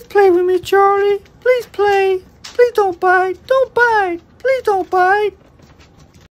play with me, Charlie. Please play. Please don't bite. Don't bite. Please don't bite.